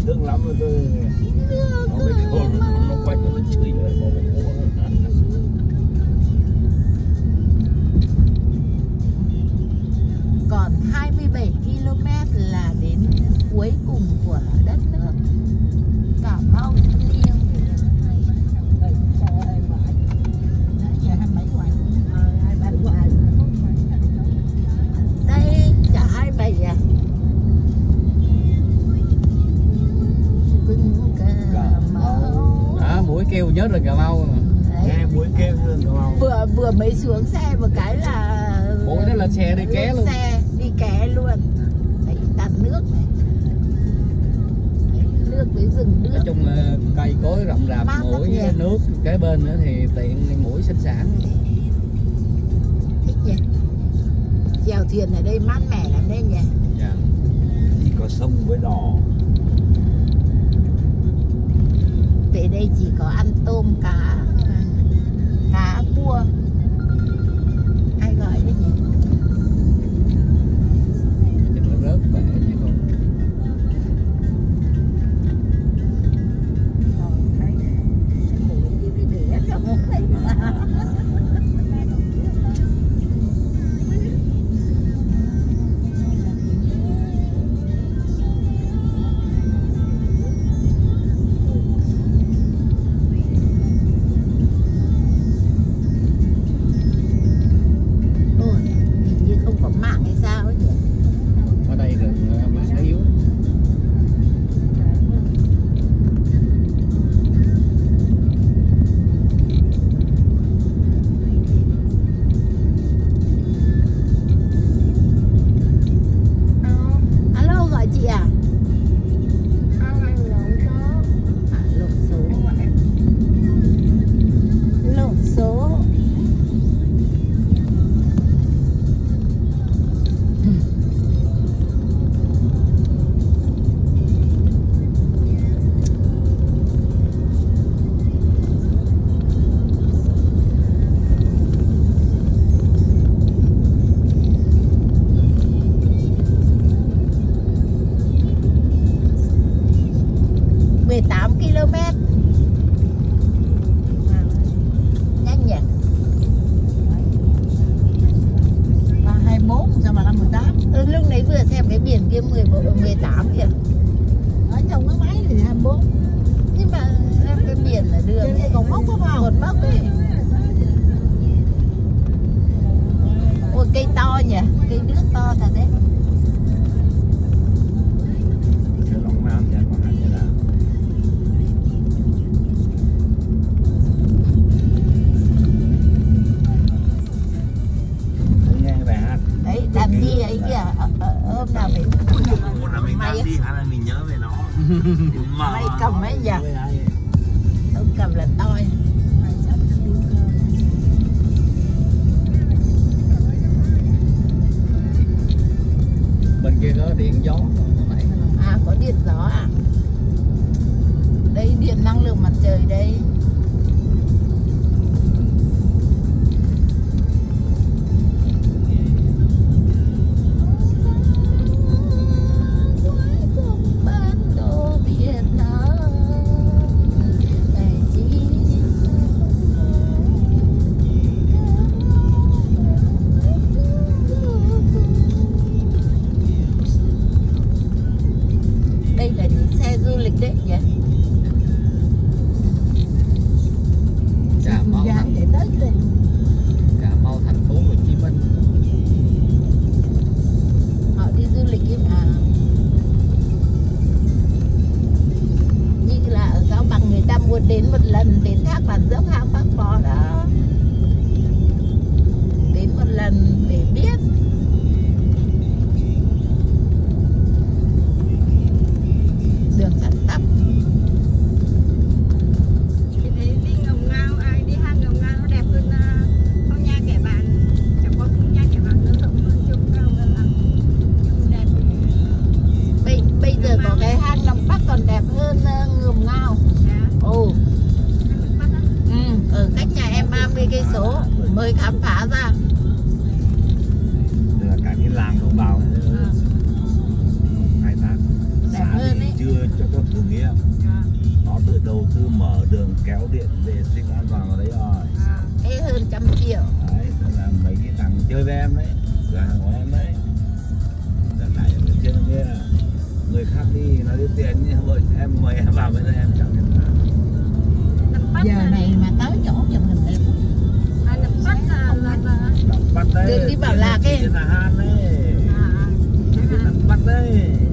thương lắm rồi tôi nó mới khôn nó quay nó chửi rồi còn 27 km là đến cuối cùng của đất nước Cà Mau thiêng liêng. Đây chả 27 à? Mũi kêu nhớ rồi Cà Mau. Nghe mũi kêu rồi Cà Mau. Vừa mới xuống xe một cái là mũi đó là xe đi ké luôn. Xe đi ké luôn. Đấy, tạt nước này. Đấy, nước với rừng nước. Nói chung là cây cối rậm rạp, mũi với nước kế bên nữa thì tiện mũi sinh sản. Thích nhỉ? Chèo thuyền ở đây mát mẻ lắm đấy nhỉ? Dạ. Chỉ có sông với đò. Về đây chỉ có ăn tôm, cá cua. Ai gọi đấy nhỉ? Chắc là rớt bể chứ không. Mày cầm ấy nhỉ? Ông cầm là toi. Bên kia có điện gió. À, có điện gió à? Đây điện năng lượng mặt trời đây. Đến một lần đến thác Bản Dốc hang Bác Bó đó, đến một lần để biết. Đường thẳng tắp. Đi Ngầm Ngao, ai đi hang Ngầm Ngao nó đẹp hơn Phong Nha Kẻ Bàng. Chẳng có Phong Nha Kẻ Bàng nó rộng hơn chung cao hơn lắm. Đẹp. Bây giờ có cái hang Nằm Bắc còn đẹp hơn Ngầm Ngao. Ồ. Ở cách nhà em 30 cây số mới khám phá ra. Là cả cái làng đồng bào khai thác. Đẹp hơn ấy. Chưa cho Thượng Từ Nghĩa. Nó tự đầu tư mở đường kéo điện vệ sinh an toàn vào đấy rồi. Ê hơn 100 triệu. Đấy, tức là mấy cái thằng chơi với em đấy, cửa hàng của em đấy. Lần này ở bên trên kia người khác đi nó đưa tiền nhưng vợ em mời em vào bên đây em chẳng biết nào. Giờ này mà tới chỗ chụp hình đẹp. Bắt đấy. Đường đi Bảo Lạc ấy. Chị là Han đấy. Chị biết làm bắt đấy.